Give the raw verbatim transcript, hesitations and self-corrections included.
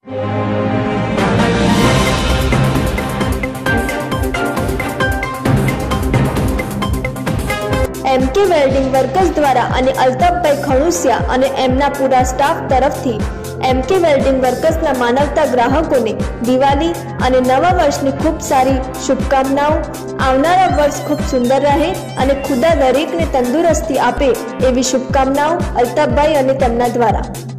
M के welding workers द्वारा અને અલ્તાફભાઈ ખણુસિયા અને એમના પૂરા સ્ટાફ તરફથી એમ કે વેલ્ડિંગ વર્કર્સના માનવતા ગ્રાહકોને દિવાળી અને નવા વર્ષની ખૂબ સારી શુભકામનાઓ। આવનારા વર્ષ ખૂબ સુંદર રહે અને ખુદા દરેકને તંદુરસ્તી આપે એવી શુભકામનાઓ અલ્તાફભાઈ અને તેમના દ્વારા।